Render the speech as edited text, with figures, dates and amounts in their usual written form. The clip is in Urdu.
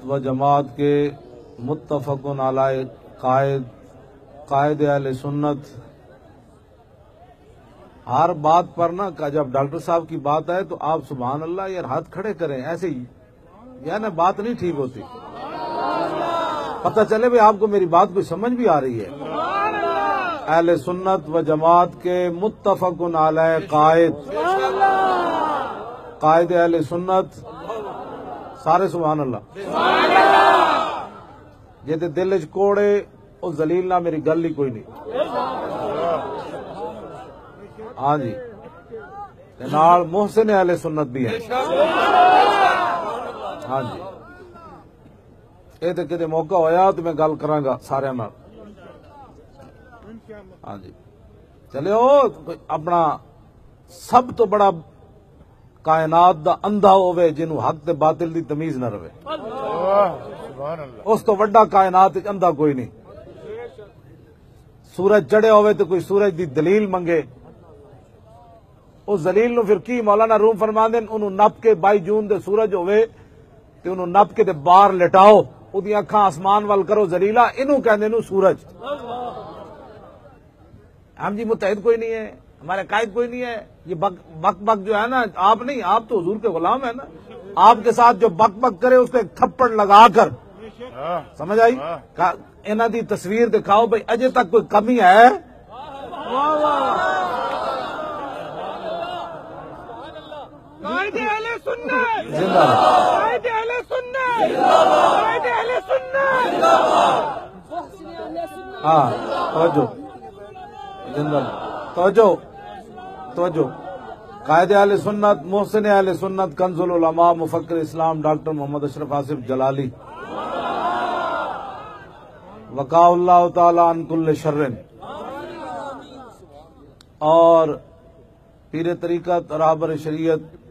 و جماعت کے متفقن علیہ قائد اہل سنت. ہر بات پر نا جب ڈاکٹر صاحب کی بات آئے تو آپ سبحان اللہ یار ہاتھ کھڑے کریں، ایسے ہی یعنی بات نہیں ٹھیک ہوتی. پتہ چلے بھی آپ کو میری بات کوئی سمجھ بھی آ رہی ہے. اہل سنت و جماعت کے متفقن علیہ قائد اہل سنت سارے سبحان اللہ. جے دل چ کوڑے او ذلیل نہ میری گل ہی کوئی نہیں. ہاں جی نال محسن اہل سنت بھی ہے. ہاں جی یہ تو کدے موقع ہویا تو میں گل کراں گا سارے نال. ہاں جی چلے اپنا سب تو بڑا کائنات دا اندھا ہوئے جنہوں حق تے باطل دی تمیز نہ رہے. اس تو وڈا کائنات اندھا کوئی نہیں. سورج چڑھے ہوئے تو کوئی سورج دی دلیل منگے، اس دلیل نو پھر کی مولانا روم فرماندے انہوں نپ کے 22 جون دے سورج ہوئے تے انہوں نپ کے تے باہر لٹاؤ، او دی اکھاں آسمان وال کرو ذلیلا، انہوں کہندے نو سورج. ہم جی متحد کوئی نہیں ہے، ہمارے قائد کوئی نہیں ہے. یہ بک بک جو ہے نا آپ نہیں، آپ تو حضور کے غلام ہیں نا. آپ کے ساتھ جو بک بک کرے اس کو ایک تھپڑ لگا کر سمجھ آئی انہاں دی تصویر دکھاؤ بھائی اجے تک کوئی کمی ہے. قائد اہل سنت زندہ باد. قائد اہل سنت قائد اہل سنت. ہاں توجہ زندہ باد. توجہ قائد اہل سنت محسن اہل سنت کنز العلماء مفکر اسلام ڈاکٹر محمد اشرف آصف جلالی وقاء اللہ تعالی عن کل شر. اور پیر طریقت رہبر شریعت